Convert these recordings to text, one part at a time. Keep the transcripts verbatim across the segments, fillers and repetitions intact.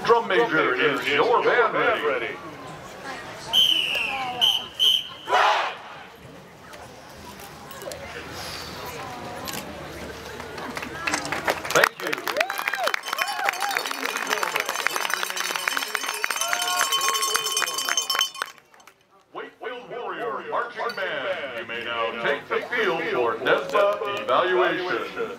Drum major, is your band ready? Thank you. Wakefield Warrior Marching Band, you may now take the field for N S B A evaluation.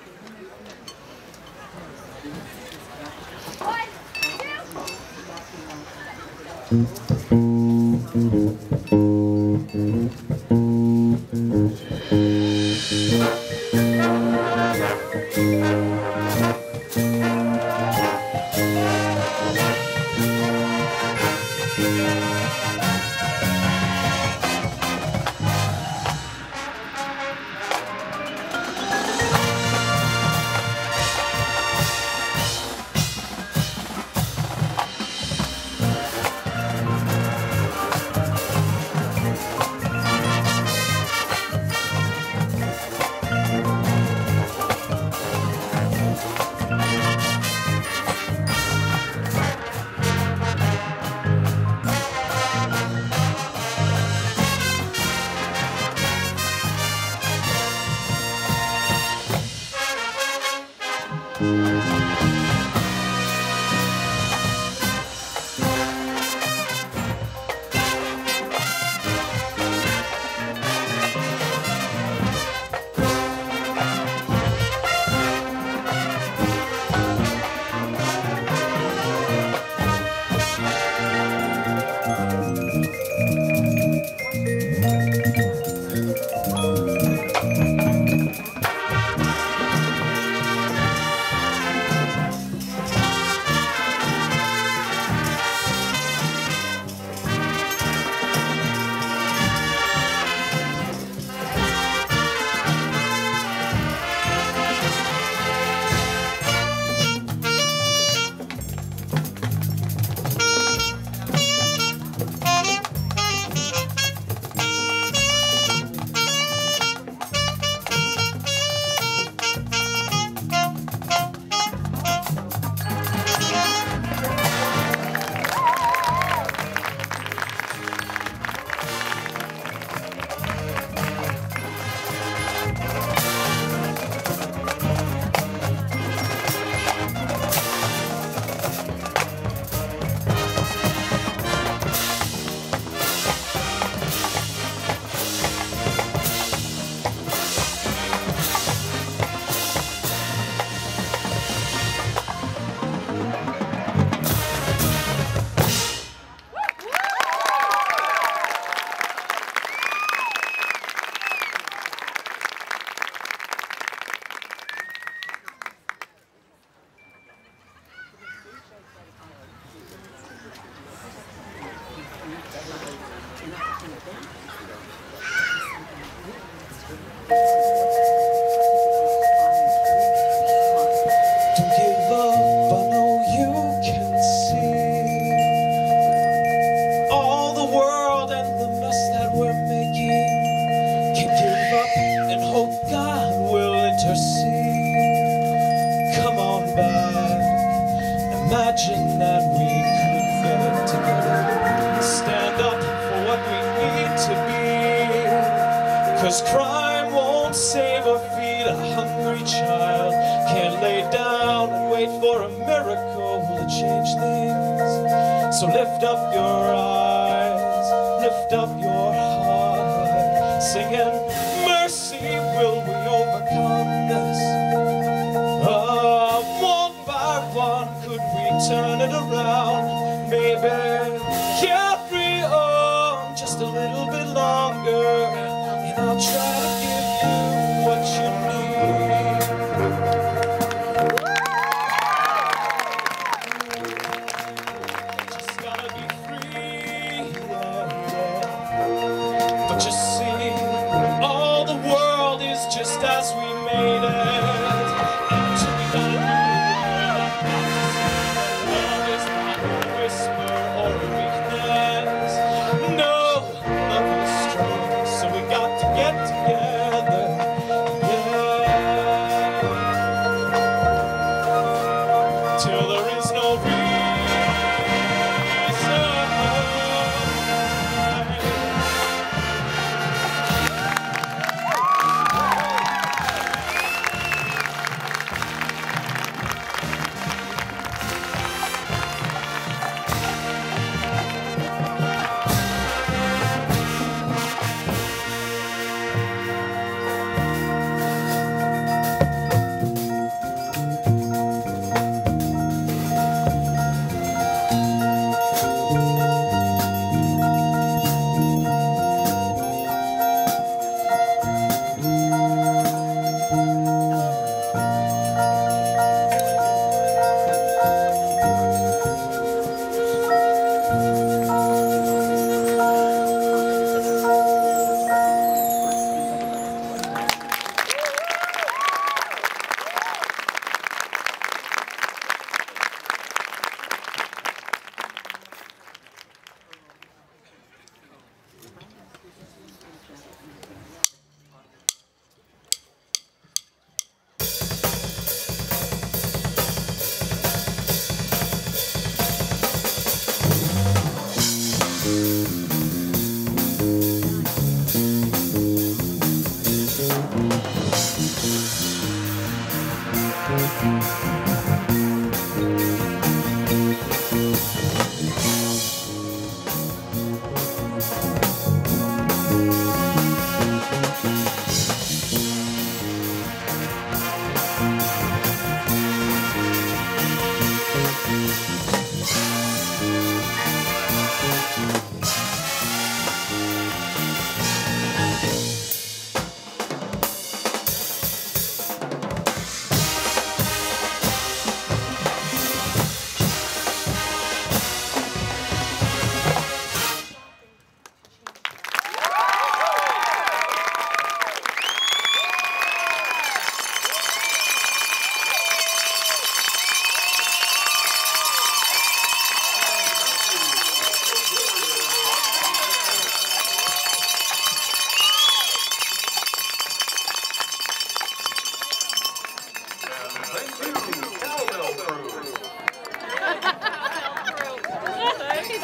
Imagine that we could get together, stand up for what we need to be. Cause crime won't save or feed a hungry child, can't lay down and wait for a miracle to change things. So lift up your eyes, lift up your heart, singing, mercy, will we overcome this? Uh, one by one, could we turn it around? Maybe carry on just a little bit longer, and I'll try to give you what you need. Just gotta be free, yeah, yeah. But you see, all the world is just as we made it. Until we gotta do weakness. No, love is strong, so we got to get together.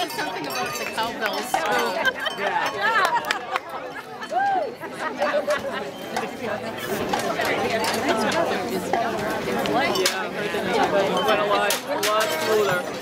said something about the cowbells. Yeah. Yeah, I heard that it's a lot, a lot cooler.